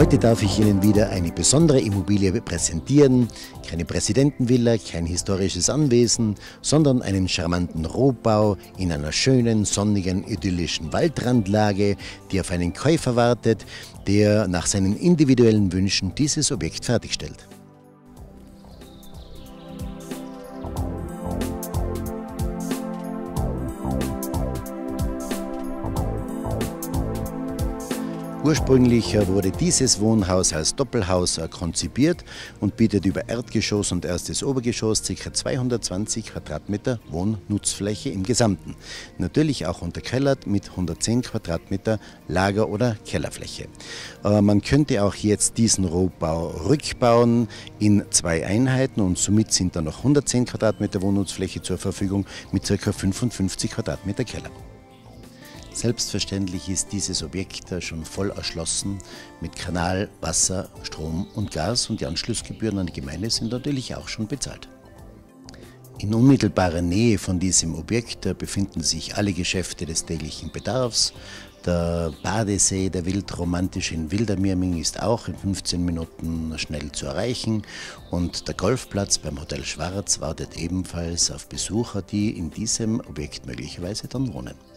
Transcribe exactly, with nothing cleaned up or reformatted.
Heute darf ich Ihnen wieder eine besondere Immobilie präsentieren. Keine Präsidentenvilla, kein historisches Anwesen, sondern einen charmanten Rohbau in einer schönen, sonnigen, idyllischen Waldrandlage, die auf einen Käufer wartet, der nach seinen individuellen Wünschen dieses Objekt fertigstellt. Ursprünglich wurde dieses Wohnhaus als Doppelhaus konzipiert und bietet über Erdgeschoss und erstes Obergeschoss ca. zweihundertzwanzig Quadratmeter Wohnnutzfläche im Gesamten. Natürlich auch unterkellert mit hundertzehn Quadratmeter Lager- oder Kellerfläche. Man könnte auch jetzt diesen Rohbau rückbauen in zwei Einheiten und somit sind dann noch hundertzehn Quadratmeter Wohnnutzfläche zur Verfügung mit ca. fünfundfünfzig Quadratmeter Keller. Selbstverständlich ist dieses Objekt schon voll erschlossen mit Kanal, Wasser, Strom und Gas und die Anschlussgebühren an die Gemeinde sind natürlich auch schon bezahlt. In unmittelbarer Nähe von diesem Objekt befinden sich alle Geschäfte des täglichen Bedarfs. Der Badesee, der Wildromantisch in Wildermirming, ist auch in fünfzehn Minuten schnell zu erreichen und der Golfplatz beim Hotel Schwarz wartet ebenfalls auf Besucher, die in diesem Objekt möglicherweise dann wohnen.